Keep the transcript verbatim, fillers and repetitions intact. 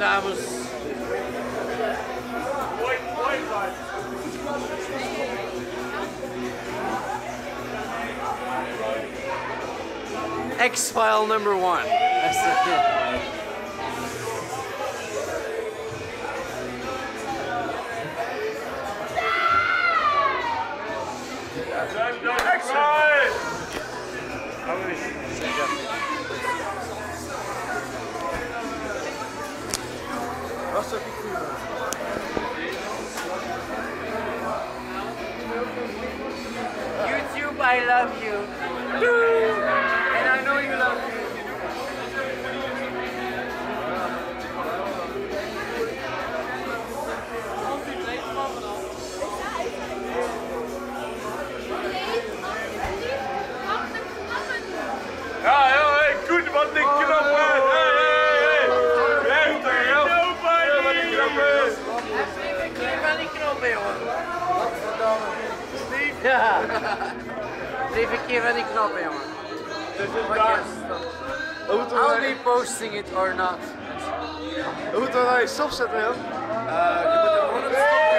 dames. X-File number one. That's it. YouTube, I love you. And I know you love me. Ja, heel hey, goed, wat die knappen! Hey, hey, hey! Weg er, joh! Heel wat die knappen! Geef aan die knoppen, jongen. Steve? Ja. Even keer aan die knoppen, jongen. I'll be posting it or not. Hoe moet we nou je stop zetten, joh? Uh, je moet er gewoon op stoppen.